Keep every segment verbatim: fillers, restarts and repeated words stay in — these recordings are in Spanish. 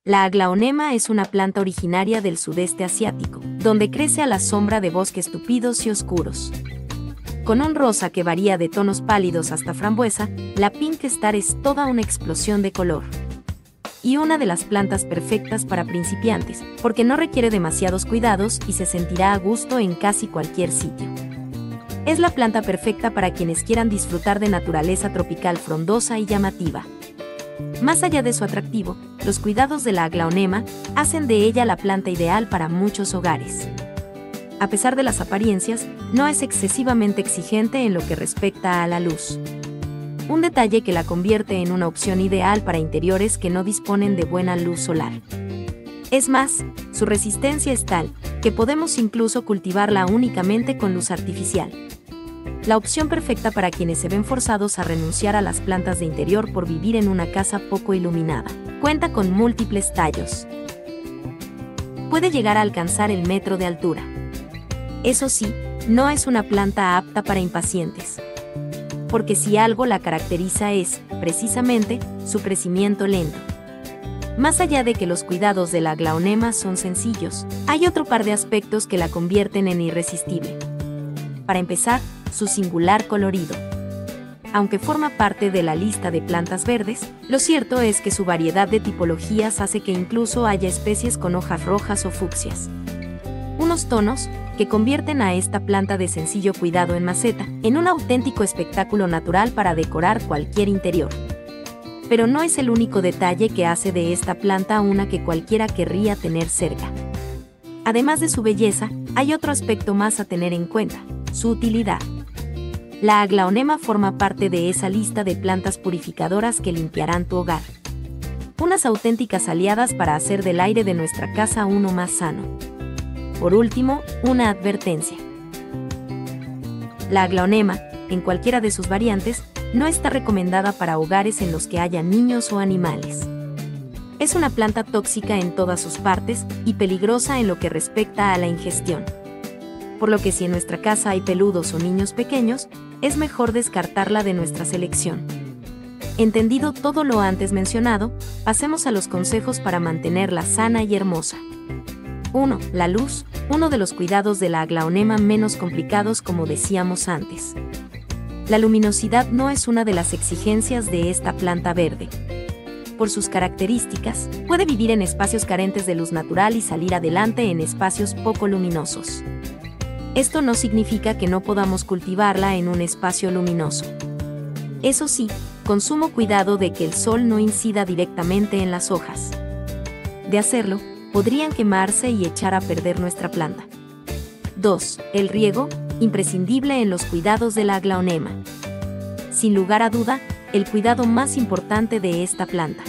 La aglaonema es una planta originaria del sudeste asiático, donde crece a la sombra de bosques tupidos y oscuros. Con un rosa que varía de tonos pálidos hasta frambuesa, la Pink Star es toda una explosión de color. Y una de las plantas perfectas para principiantes, porque no requiere demasiados cuidados y se sentirá a gusto en casi cualquier sitio. Es la planta perfecta para quienes quieran disfrutar de naturaleza tropical frondosa y llamativa. Más allá de su atractivo, los cuidados de la aglaonema hacen de ella la planta ideal para muchos hogares. A pesar de las apariencias, no es excesivamente exigente en lo que respecta a la luz. Un detalle que la convierte en una opción ideal para interiores que no disponen de buena luz solar. Es más, su resistencia es tal que podemos incluso cultivarla únicamente con luz artificial. La opción perfecta para quienes se ven forzados a renunciar a las plantas de interior por vivir en una casa poco iluminada. Cuenta con múltiples tallos. Puede llegar a alcanzar el metro de altura. Eso sí, no es una planta apta para impacientes. Porque si algo la caracteriza es, precisamente, su crecimiento lento. Más allá de que los cuidados de la aglaonema son sencillos, hay otro par de aspectos que la convierten en irresistible. Para empezar, su singular colorido. Aunque forma parte de la lista de plantas verdes, lo cierto es que su variedad de tipologías hace que incluso haya especies con hojas rojas o fucsias. Unos tonos que convierten a esta planta de sencillo cuidado en maceta en un auténtico espectáculo natural para decorar cualquier interior. Pero no es el único detalle que hace de esta planta una que cualquiera querría tener cerca. Además de su belleza, hay otro aspecto más a tener en cuenta: su utilidad. La aglaonema forma parte de esa lista de plantas purificadoras que limpiarán tu hogar. Unas auténticas aliadas para hacer del aire de nuestra casa uno más sano. Por último, una advertencia. La aglaonema, en cualquiera de sus variantes, no está recomendada para hogares en los que haya niños o animales. Es una planta tóxica en todas sus partes y peligrosa en lo que respecta a la ingestión. Por lo que si en nuestra casa hay peludos o niños pequeños, es mejor descartarla de nuestra selección. Entendido todo lo antes mencionado, pasemos a los consejos para mantenerla sana y hermosa. uno. La luz, uno de los cuidados de la aglaonema menos complicados, como decíamos antes. La luminosidad no es una de las exigencias de esta planta verde. Por sus características, puede vivir en espacios carentes de luz natural y salir adelante en espacios poco luminosos. Esto no significa que no podamos cultivarla en un espacio luminoso. Eso sí, con sumo cuidado de que el sol no incida directamente en las hojas. De hacerlo, podrían quemarse y echar a perder nuestra planta. dos. El riego, imprescindible en los cuidados de la aglaonema. Sin lugar a duda, el cuidado más importante de esta planta.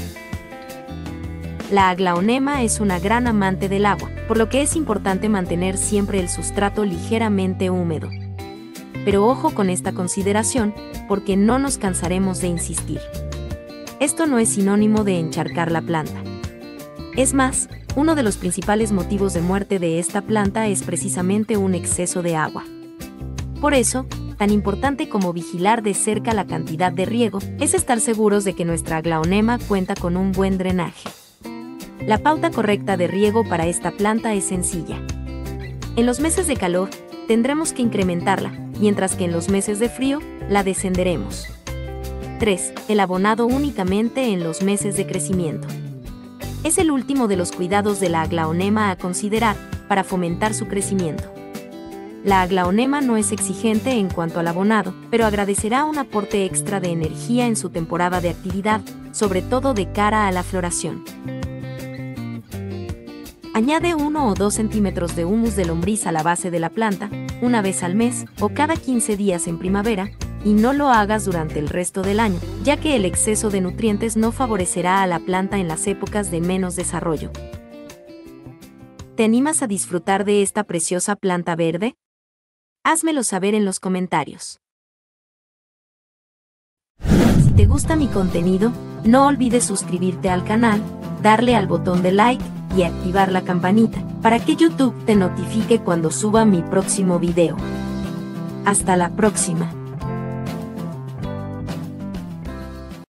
La aglaonema es una gran amante del agua, por lo que es importante mantener siempre el sustrato ligeramente húmedo. Pero ojo con esta consideración, porque no nos cansaremos de insistir. Esto no es sinónimo de encharcar la planta. Es más, uno de los principales motivos de muerte de esta planta es precisamente un exceso de agua. Por eso, tan importante como vigilar de cerca la cantidad de riego, es estar seguros de que nuestra aglaonema cuenta con un buen drenaje. La pauta correcta de riego para esta planta es sencilla. En los meses de calor, tendremos que incrementarla, mientras que en los meses de frío, la descenderemos. tres. El abonado únicamente en los meses de crecimiento. Es el último de los cuidados de la aglaonema a considerar para fomentar su crecimiento. La aglaonema no es exigente en cuanto al abonado, pero agradecerá un aporte extra de energía en su temporada de actividad, sobre todo de cara a la floración. Añade uno o dos centímetros de humus de lombriz a la base de la planta, una vez al mes o cada quince días en primavera, y no lo hagas durante el resto del año, ya que el exceso de nutrientes no favorecerá a la planta en las épocas de menos desarrollo. ¿Te animas a disfrutar de esta preciosa planta verde? Házmelo saber en los comentarios. Si te gusta mi contenido, no olvides suscribirte al canal, darle al botón de like y activar la campanita para que YouTube te notifique cuando suba mi próximo video. Hasta la próxima.